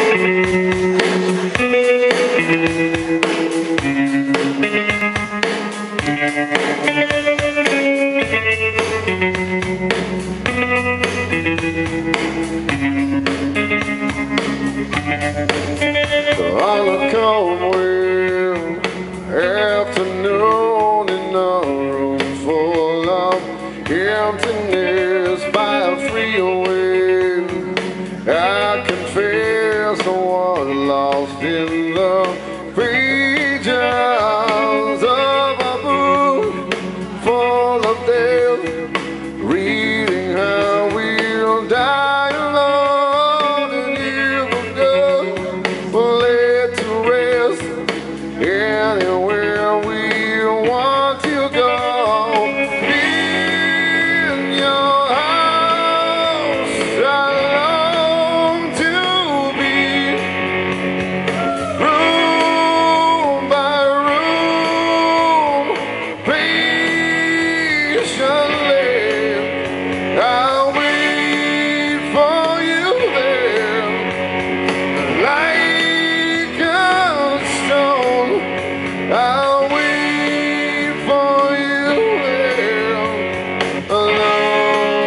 On a cold wind afternoon in a room full of emptiness by a freeway, I confess I was lost in the pages of a book full of death, reading how we'll die alone and evil done, laid to rest anywhere we want to go. In your house I long to be, room by room, patiently I'll wait for you there, like a stone. I'll wait for you there, alone.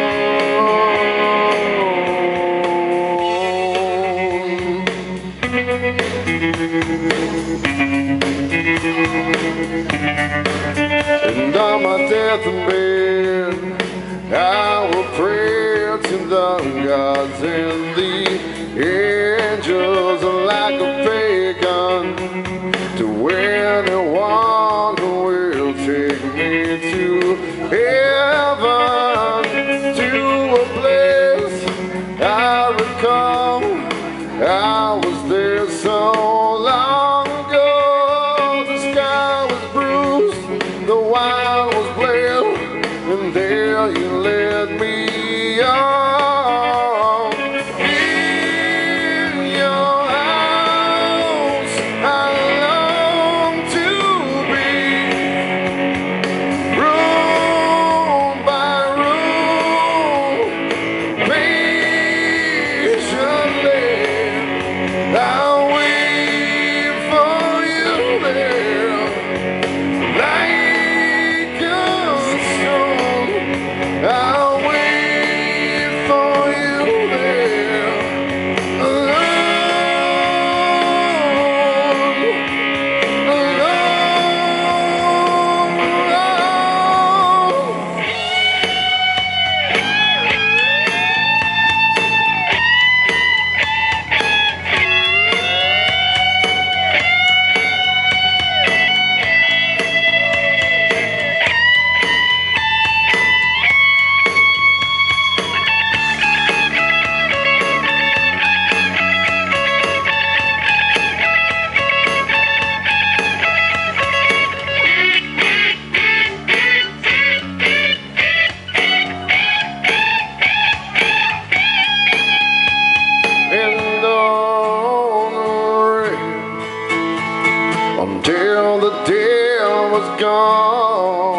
And on my deathbed I will pray to the gods and the angels like a pagan, to anyone who will take me to heaven, to a place I recall. I was there so long ago. The sky was bruised, the wine was bled, and there you led me on. In your house I long to be, room by room, patiently I'll wait for you there, like a stone. I'll wait for you there, alone, alone. And on the rail until the day was gone.